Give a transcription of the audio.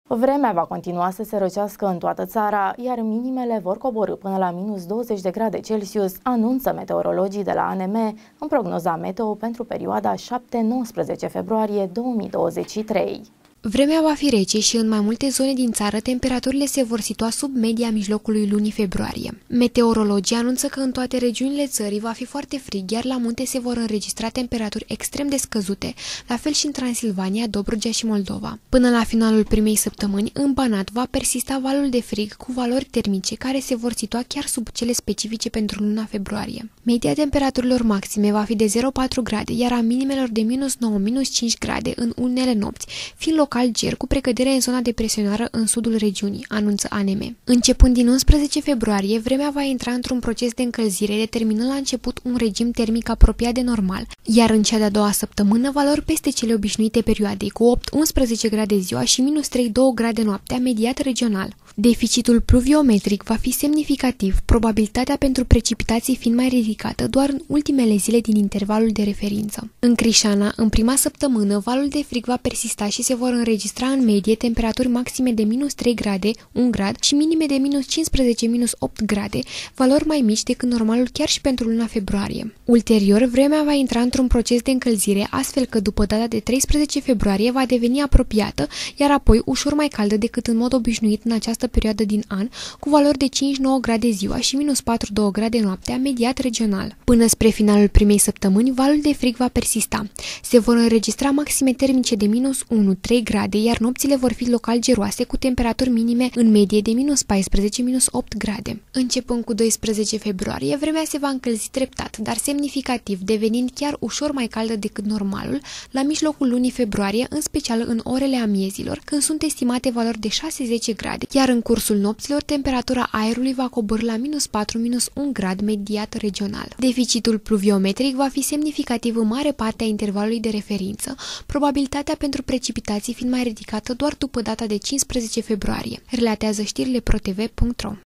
Vremea va continua să se răcească în toată țara, iar minimele vor coborî până la minus 20 de grade Celsius, anunță meteorologii de la ANM în prognoza meteo pentru perioada 7-19 februarie 2023. Vremea va fi rece și în mai multe zone din țară temperaturile se vor situa sub media mijlocului lunii februarie. Meteorologii anunță că în toate regiunile țării va fi foarte frig, iar la munte se vor înregistra temperaturi extrem de scăzute, la fel și în Transilvania, Dobrogea și Moldova. Până la finalul primei săptămâni, în Banat va persista valul de frig cu valori termice care se vor situa chiar sub cele specifice pentru luna februarie. Media temperaturilor maxime va fi de 0,4 grade, iar a minimelor de -9-5 grade în unele nopți, fiind local ger cu precădere în zona depresionară în sudul regiunii, anunță ANM. Începând din 11 februarie, vremea va intra într-un proces de încălzire, determinând la început un regim termic apropiat de normal, iar în cea de-a doua săptămână valori peste cele obișnuite perioadei, cu 8-11 grade ziua și -3-2 grade noaptea, mediat regional. Deficitul pluviometric va fi semnificativ, probabilitatea pentru precipitații fiind mai ridicată doar în ultimele zile din intervalul de referință. În Crișana, în prima săptămână, valul de frig va persista și se vor înregistra în medie temperaturi maxime de -3 grade, 1 grad și minime de -15-8 grade, valori mai mici decât normalul chiar și pentru luna februarie. Ulterior, vremea va intra într-un proces de încălzire, astfel că după data de 13 februarie va deveni apropiată, iar apoi ușor mai caldă decât în mod obișnuit în această perioadă din an, cu valori de 5-9 grade ziua și -4-2 grade noaptea, mediat regional. Până spre finalul primei săptămâni, valul de frig va persista. Se vor înregistra maxime termice de -1-3 grade, iar nopțile vor fi local geroase, cu temperaturi minime în medie de -14-8 grade. Începând cu 12 februarie, vremea se va încălzi treptat, dar semnificativ, devenind chiar ușor mai caldă decât normalul, la mijlocul lunii februarie, în special în orele amiezilor, când sunt estimate valori de 6-10 grade, iar în cursul nopților, temperatura aerului va coborî la -4-1 grad mediat regional. Deficitul pluviometric va fi semnificativ în mare parte a intervalului de referință, probabilitatea pentru precipitații fiind mai ridicată doar după data de 15 februarie, relatează știrile ProTV.ro.